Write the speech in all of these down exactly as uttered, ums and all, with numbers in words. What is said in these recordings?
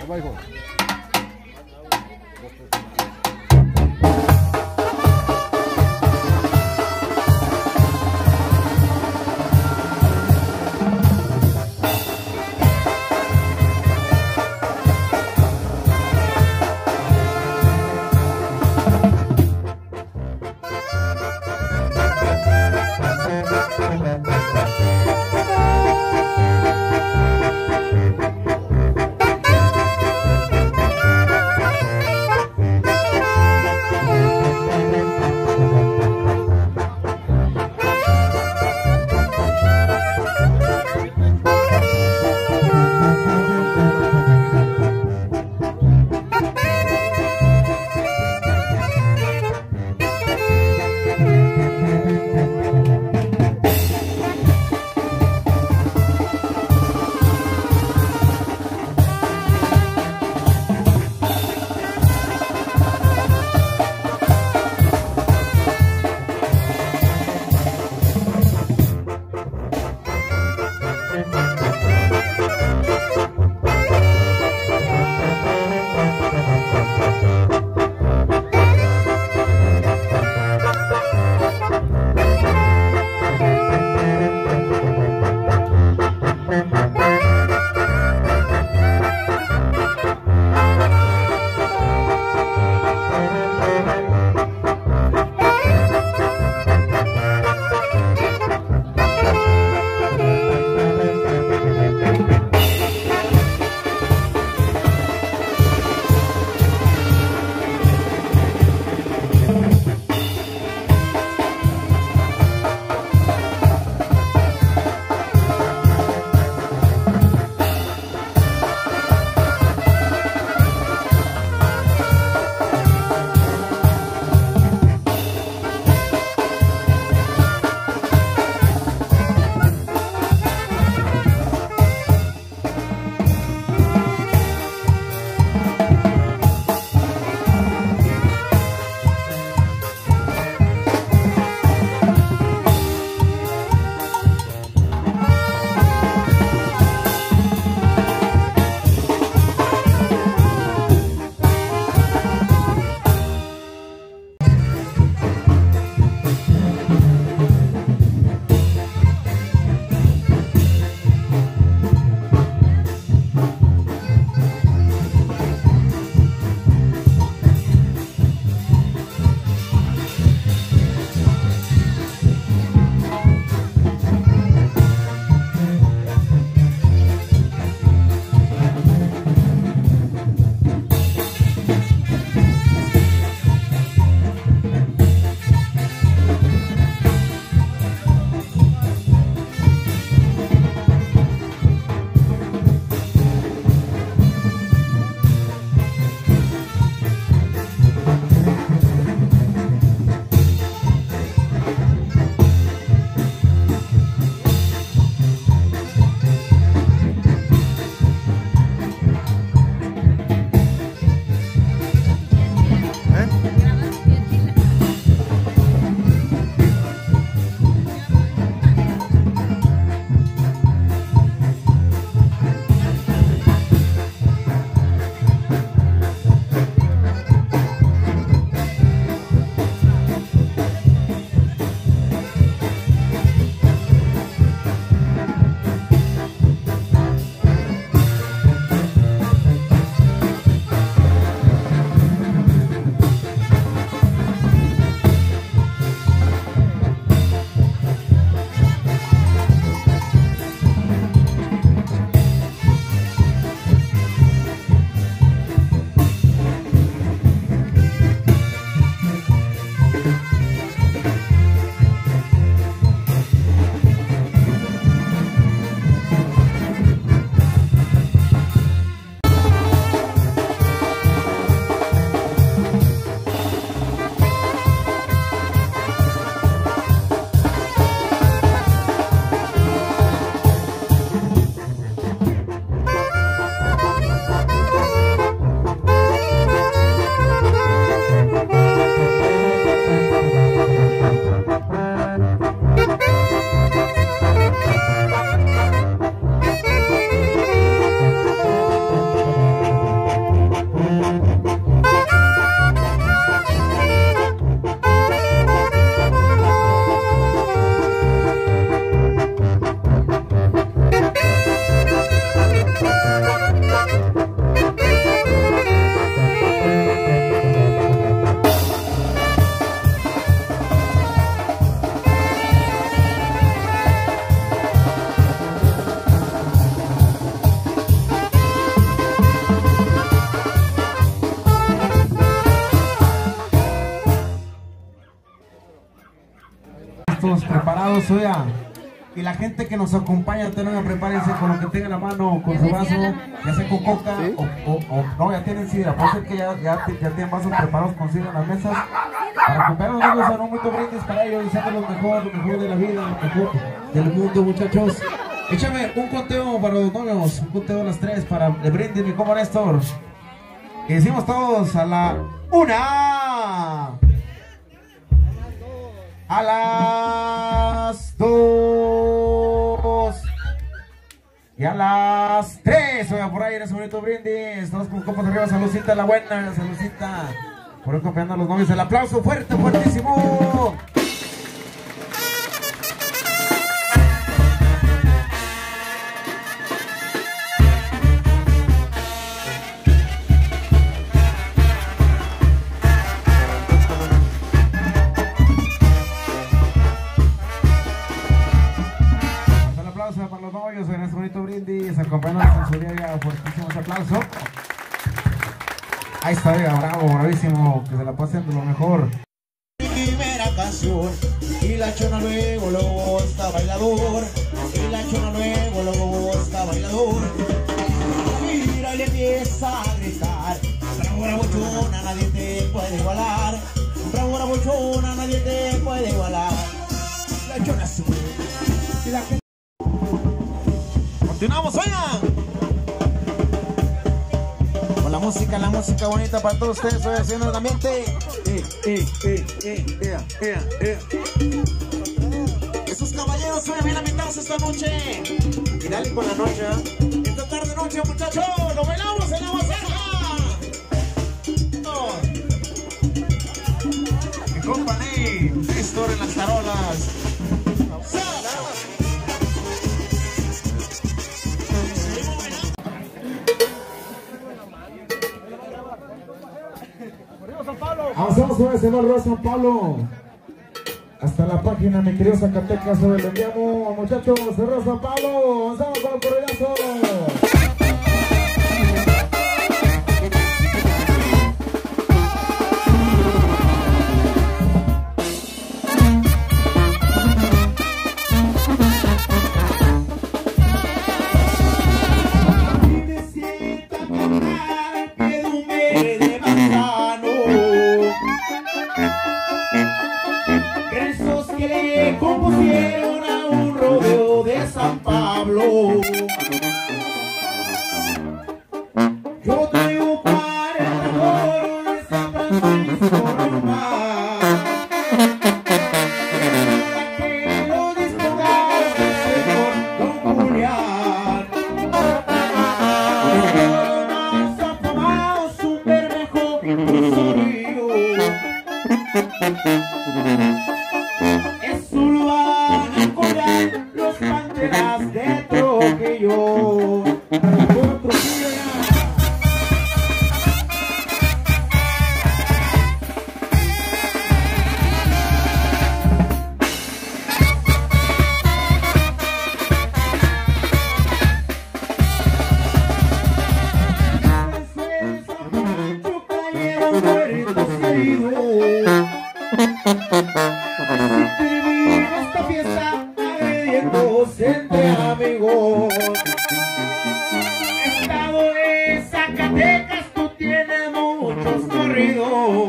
va, hijo. aplauso ya. Y la gente que nos acompaña, tengan, prepárense con lo que tengan a la mano, con su vaso, ya sea con coca, ¿sí? o, o, o no, ya tienen sidra, puede ser que ya, ya, ya tienen vasos preparados con sidra en las mesas, para acompañarnos amigos a un momento brindis para ellos, deseando lo mejor, lo mejor de la vida, lo mejor del mundo, muchachos. Échame un conteo para los novios, un conteo a las tres para el brindis, mi compa Néstor. Y decimos todos a la una, a las dos y a las tres. Oiga, por ahí en ese bonito brindis, todos con copas arriba, saludcita la buena, saludcita. Por ahí acompañando a los novios, el aplauso fuerte, fuertísimo. Para los novios en este bonito brindis, acompañándonos con su día, fuertísimo ese aplauso. Ahí está, oiga, bravo, bravísimo, que se la pasen de lo mejor. Primera canción, y la chona luego, luego está bailador, y la chona luego, luego está bailador. Mira, y le empieza a gritar, bravo, bochona, nadie te puede igualar, bravo, bochona, nadie te puede igualar. La chona sube, y la gente... Continuamos, oigan. Con la música, la música bonita para todos ustedes, hoy haciendo el ambiente. Eh, eh, eh, eh, eh, eh, eh. Esos caballeros son bien ambientados esta noche. Y dale con la noche, ¿eh? Esta tarde noche, muchachos, lo bailamos en la Baseja. Mi compa Ney, Néstor en las tarolas. Avanzamos con el señor de San Pablo. Hasta la página, mi querido Zacatecas, se lo enviamos, muchachos, Cerro San Pablo. Avanzamos con el corridazo. Compusieron a un rodeo de San Pablo. Yo traigo para el coro de San Francisco Román, que lo dispongas el señor Don Julián. Más afamados, un bermejo, un sonrío. Eso lo van a cobrar los panteras de Trujillo. Por Trujillo ya. Cayeron muertos heridos. Así termina esta fiesta, agrediéndose entre amigos. Estado de Zacatecas, tú tienes muchos corridos.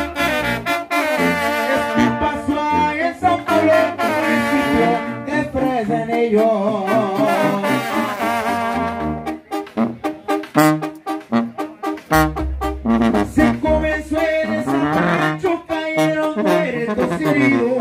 Esto pasó ahí en San Pablo, municipio de Fresnillo. Se comenzó en ese rancho, cayeron muertos heridos.